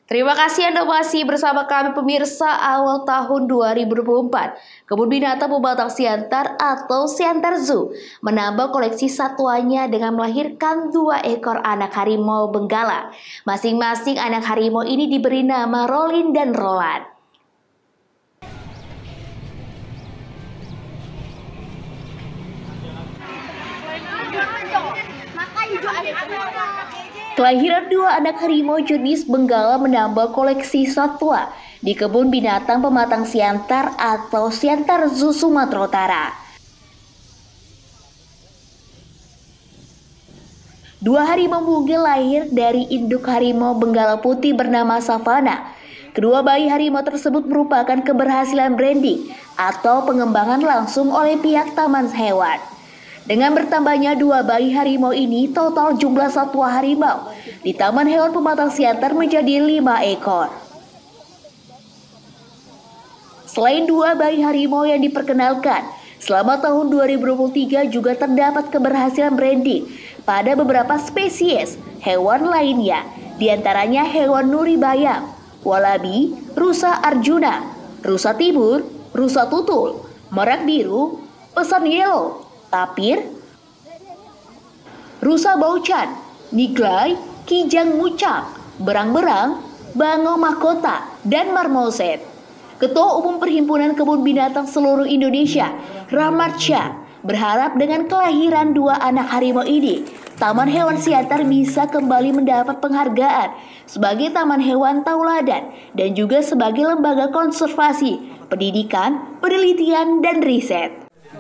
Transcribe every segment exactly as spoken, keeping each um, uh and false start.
Terima kasih Anda masih bersama kami pemirsa. Awal tahun dua ribu dua puluh empat, Kebun Binatang Pematang Siantar atau Siantar Zoo menambah koleksi satwanya dengan melahirkan dua ekor anak harimau benggala. Masing-masing anak harimau ini diberi nama Rolin dan Roland. Kelahiran dua anak harimau jenis benggala menambah koleksi satwa di Kebun Binatang Pematang Siantar atau Siantar Zoo Sumatera Utara. Dua harimau mungil lahir dari induk harimau benggala putih bernama Savana. Kedua bayi harimau tersebut merupakan keberhasilan branding atau pengembangan langsung oleh pihak Taman Hewan. Dengan bertambahnya dua bayi harimau ini, total jumlah satwa harimau di Taman Hewan Pematang Siantar menjadi lima ekor. Selain dua bayi harimau yang diperkenalkan, selama tahun dua ribu dua puluh tiga juga terdapat keberhasilan branding pada beberapa spesies hewan lainnya, diantaranya hewan nuri bayam, walabi, rusa Arjuna, rusa timur, rusa tutul, merak biru, pesan yellow, tapir, rusa baucan, niglai, kijang mucak, berang-berang, bangau mahkota, dan marmoset. Ketua Umum Perhimpunan Kebun Binatang Seluruh Indonesia, Rahmat Syah, berharap dengan kelahiran dua anak harimau ini, Taman Hewan Siantar bisa kembali mendapat penghargaan sebagai Taman Hewan Tauladan dan juga sebagai lembaga konservasi, pendidikan, penelitian, dan riset.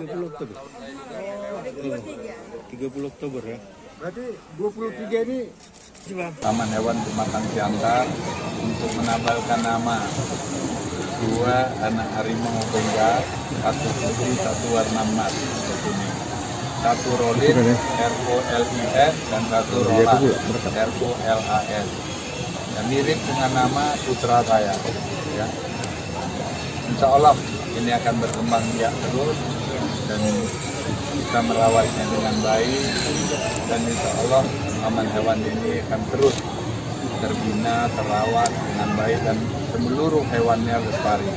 tiga puluh Oktober ya. Berarti dua puluh tiga ini Taman Hewan Pematang Siantar untuk menabalkan nama dua anak harimau benggala, satu putih, satu warna emas, satu Rolin R O L I N dan satu Roland R O L A N. Dan mirip dengan nama putra saya. Ya. Insya Allah ini akan berkembang biak terus dan kita merawatnya dengan baik, dan insya Allah Taman Hewan ini akan terus terbina, terawat dengan baik dan seluruh hewannya lestari.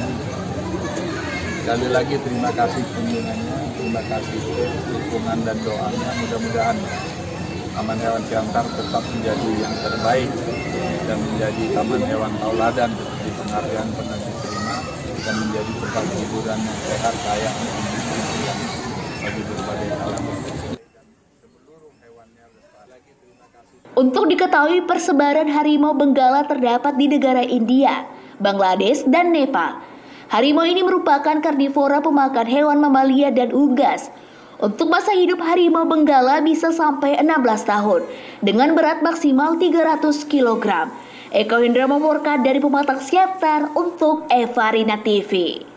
Sekali lagi terima kasih kunjungannya, terima kasih dukungan dan doanya. Mudah-mudahan Taman Hewan Siantar tetap menjadi yang terbaik dan menjadi Taman Hewan Tauladan seperti penghargaan pernah diterima, dan menjadi tempat hiburan yang sehat, kaya, bagi berbagai kalangan. Untuk diketahui, persebaran harimau benggala terdapat di negara India, Bangladesh, dan Nepal. Harimau ini merupakan karnivora pemakan hewan mamalia dan unggas. Untuk masa hidup harimau benggala bisa sampai enam belas tahun dengan berat maksimal tiga ratus kilogram. Eko Hendra melaporkan dari Pematang Siantar untuk Eva Rina T V.